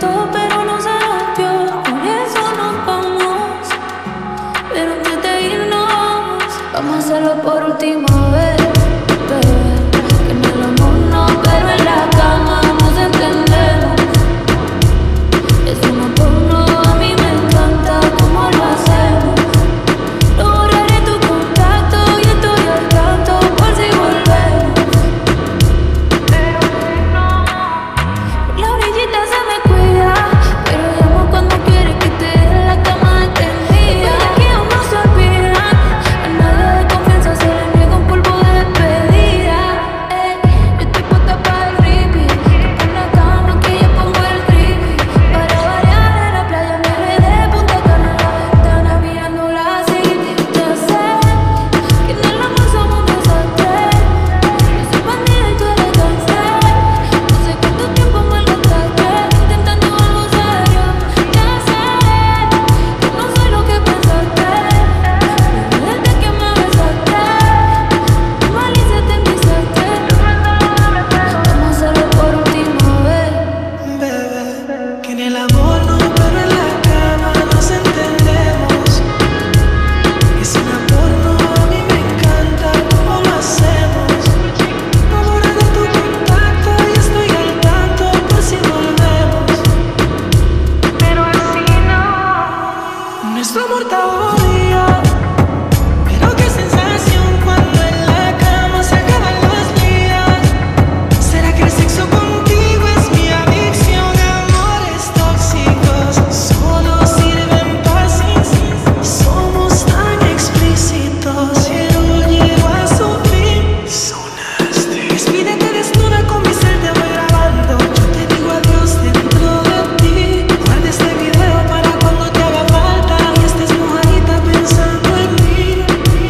todo, pero no se rompió. Por eso nos vamos. Pero antes de irnos, vamos a hacerlo por última vez, bebé. Que en el amor no, pero en la cama nos entendemos. Es una porno, a mí me encanta cómo lo hacemos. No borraré tu contacto y estoy al tanto por si volvemos. Pero no, por la orillita se me cuida, pero llamo cuando quieres que te dé la cama extendida. Y aquí aún no se olvidan, a nadie de confianza se le niega un polvo de despedida. Yo estoy puesta para el repeat, tú en la cama que yo pongo el creepy. Para variar en la playa me de Punta Cana, en la ventana mirando la city. Ya sé que en el amor somos un desastre. Yo soy bandida y tú eres gangster. No sé cuánto tiempo malgastaste intentando algo serio. Ya sé que no soy lo que pensaste, pero desde que me besaste tu malicia te envisaste. Vamos a hacerlo por última vez, Bebé, que en el amor no, pero en la cama nos entendemos. Es una porno, a mí me encanta cómo lo hacemos. No borraré tu contacto y estoy al tanto por si volvemos. Pero así no. Nuestro amor todavía. Pero qué sensación cuando en la cama se acaban los días. ¿Será que el sexo contigo es mi adicción? Amores tóxicos solo sirven para sí. Somos tan explícitos, pero llego a su fin. Sonaste. Despídete desnuda con mi cel, te voy grabando. Yo te digo adiós dentro de ti. Guarda este video para cuando te haga falta y estés mojadita pensando en mí.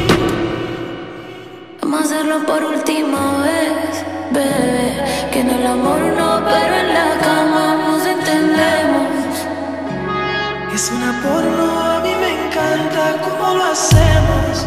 vamos a hacerlo por última vez, bebé. Que en el amor no, pero en la cama nos entendemos. Es una porno, a mí me encanta cómo lo hacemos.